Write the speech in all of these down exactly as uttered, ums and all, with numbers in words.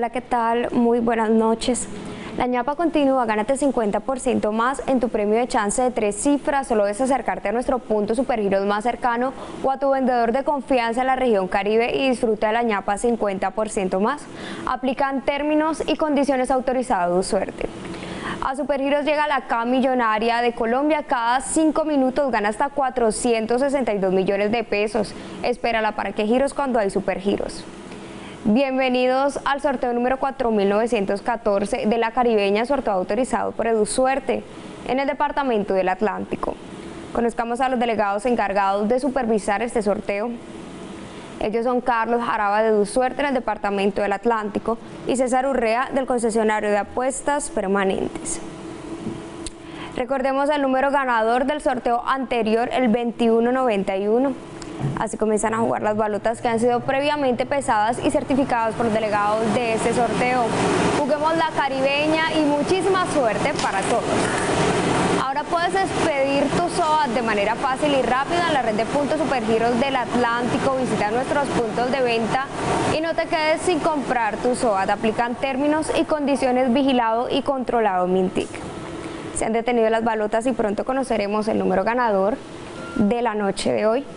Hola, ¿qué tal? Muy buenas noches. La ñapa continúa, gánate cincuenta por ciento más en tu premio de chance de tres cifras. Solo debes acercarte a nuestro punto Supergiros más cercano o a tu vendedor de confianza en la región Caribe y disfruta de la ñapa cincuenta por ciento más. Aplican términos y condiciones autorizados. Suerte. A Supergiros llega la K millonaria de Colombia. Cada cinco minutos gana hasta cuatrocientos sesenta y dos millones de pesos. Espérala para que giros cuando hay Supergiros. Bienvenidos al sorteo número cuatro mil novecientos catorce de la Caribeña, sorteo autorizado por EduSuerte en el departamento del Atlántico. Conozcamos a los delegados encargados de supervisar este sorteo. Ellos son Carlos Jaraba de EduSuerte en el departamento del Atlántico y César Urrea del concesionario de apuestas permanentes. Recordemos el número ganador del sorteo anterior, el veintiuno noventa y uno. Así comienzan a jugar las balotas que han sido previamente pesadas y certificadas por los delegados de este sorteo. Juguemos la Caribeña y muchísima suerte para todos. Ahora puedes expedir tu S O A T de manera fácil y rápida en la red de puntos Supergiros del Atlántico. Visita nuestros puntos de venta y no te quedes sin comprar tu S O A T. Aplican términos y condiciones vigilado y controlado Mintic. Se han detenido las balotas y pronto conoceremos el número ganador de la noche de hoy.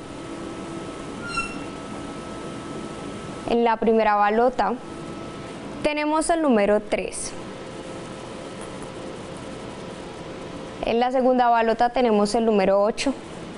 En la primera balota tenemos el número tres. En la segunda balota tenemos el número ocho.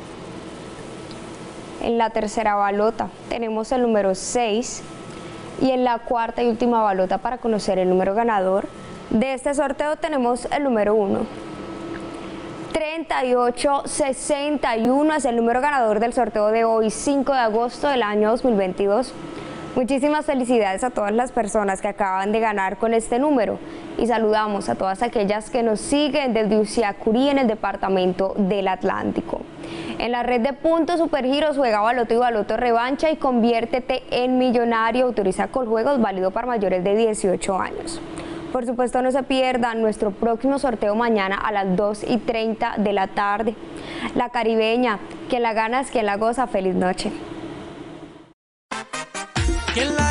En la tercera balota tenemos el número seis. Y en la cuarta y última balota, para conocer el número ganador de este sorteo, tenemos el número uno. treinta y ocho sesenta y uno es el número ganador del sorteo de hoy, cinco de agosto del año dos mil veintidós. Muchísimas felicidades a todas las personas que acaban de ganar con este número y saludamos a todas aquellas que nos siguen desde Uciacurí en el departamento del Atlántico. En la red de puntos Supergiros juega baloto y baloto revancha y conviértete en millonario. Autoriza Coljuegos, válido para mayores de dieciocho años. Por supuesto, no se pierdan nuestro próximo sorteo mañana a las dos y treinta de la tarde. La Caribeña, quien la gana es quien la goza. Feliz noche. ¿Quién la